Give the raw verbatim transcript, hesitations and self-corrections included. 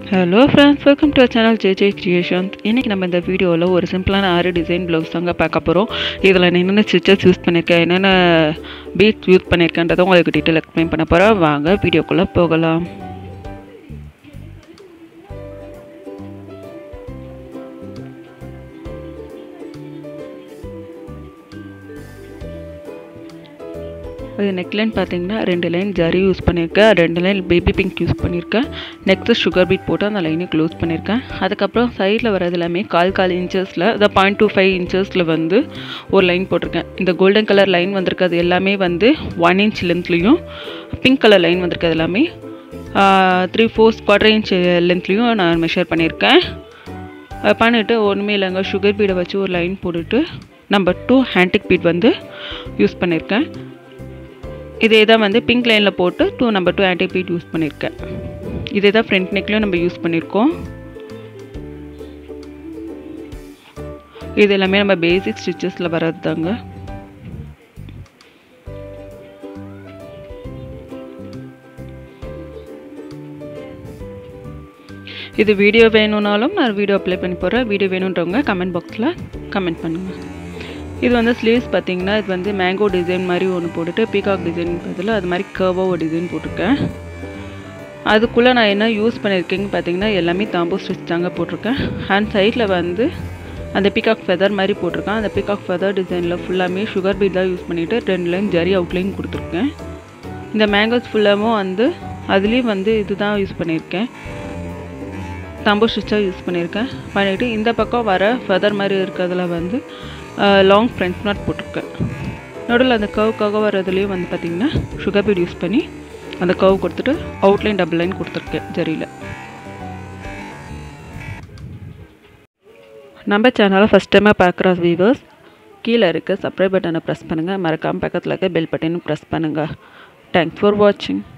Hello friends, welcome to our channel J J Creations. இன்னைக்கு நம்ம இந்த வீடியோல ஒரு சிம்பிளான ஆரி டிசைன் ப்ளவுஸ் தாங்க பார்க்க போறோம். இதுல நான் என்னென்ன ஸ்டிச்சஸ் யூஸ் பண்ணிருக்கேன், என்னென்ன பீட்ஸ் யூஸ் பண்ணிருக்கேன்றதை உங்களுக்கு டீடைல் எக்ஸ்பிளைன் பண்ண போறேன். வாங்க வீடியோக்குள்ள போகலாம். அது நெக்லைன் பார்த்தீங்கன்னா ரெண்டு லைன் ஜரி யூஸ் பண்ணியிருக்கேன், ரெண்டு லைன் பேபி பிங்க் யூஸ் பண்ணியிருக்கேன். நெக்ஸ்ட்டு சுகர் பீட் போட்டு அந்த லைனை க்ளோஸ் பண்ணியிருக்கேன். அதுக்கப்புறம் சைடில் வரது எல்லாமே கால் கால் இன்ச்சஸில் இந்த பாயிண்ட் டூ ஃபைவ் இன்ச்சஸில் வந்து ஒரு லைன் போட்டிருக்கேன். இந்த கோல்டன் கலர் லைன் வந்திருக்கிறது எல்லாமே வந்து ஒன் இன்ச் லென்த்லேயும், பிங்க் கலர் லைன் வந்திருக்கிறது எல்லாமே த்ரீ ஃபோர்ஸ் குவார்டர் இன்ச் லென்த்லேயும் நான் மெஷர் பண்ணியிருக்கேன். பண்ணிவிட்டு ஒன்றுமே இல்லைங்க, சுகர் பீடை வச்சு ஒரு லைன் போட்டுட்டு நம்பர் டூ ஹேண்டிக் பீட் வந்து யூஸ் பண்ணியிருக்கேன். இதே தான் வந்து பிங்க் லைனில் போட்டு two number two anti bead use பண்ணியிருக்கேன். இதே தான் ஃப்ரண்ட் நெக்லையும் நம்ம யூஸ் பண்ணியிருக்கோம். இது எல்லாமே நம்ம பேசிக் ஸ்டிச்சஸில் வர்றது தாங்க. இது வீடியோ வேணும்னாலும் நான் வீடியோ அப்ளை பண்ணி போகிறேன். வீடியோ வேணுன்றவங்க கமெண்ட் பாக்ஸில் கமெண்ட் பண்ணுங்கள். இது வந்து ஸ்லீவ்ஸ் பார்த்தீங்கன்னா இது வந்து மேங்கோ டிசைன் மாதிரி ஒன்று போட்டுட்டு பீகாக் டிசைன் பதில் அது மாதிரி கர்வாக ஒரு டிசைன் போட்டிருக்கேன். அதுக்குள்ளே நான் என்ன யூஸ் பண்ணியிருக்கேன்னு பார்த்தீங்கன்னா எல்லாமே தாம்போ ஸ்டிச் தாங்க போட்டிருக்கேன். ஹேண்ட் சைடில் வந்து அந்த பீகாக் ஃபெதர் மாதிரி போட்டிருக்கேன். அந்த பீகாக் ஃபெதர் டிசைனில் ஃபுல்லாமே சுகர் பீட் தான் யூஸ் பண்ணிவிட்டு ரெண்டு லைன் ஜரி அவுட்லைன் கொடுத்துருக்கேன். இந்த மேங்கோஸ் ஃபுல்லாகவும் வந்து அதுலேயும் வந்து இது தான் யூஸ் பண்ணியிருக்கேன், தாம்போ ஸ்டிச்சாக யூஸ் பண்ணியிருக்கேன். பண்ணிவிட்டு இந்த பக்கம் வர ஃபெதர் மாதிரி இருக்கிறதுல வந்து லாங் ஃப்ரண்ட் நாட் போட்டிருக்கேன். நடுவில் அந்த கவுக்காக வரதுலேயும் வந்து பார்த்திங்கன்னா சுகர் பீட் யூஸ் பண்ணி அந்த கவு கொடுத்துட்டு அவுட்லைன் டபுள் லைன் கொடுத்துருக்கேன் ஜரியில். நம்ம சேனலை ஃபஸ்ட் டைமாக பார்க்குற வியூவர்ஸ் கீழே இருக்க சப்ஸ்கிரைப் பட்டனை ப்ரெஸ் பண்ணுங்கள். மறக்காமல் பக்கத்தில் இருக்க பெல் பட்டனும் ப்ரெஸ் பண்ணுங்கள். தேங்க்ஸ் ஃபார் வாட்சிங்.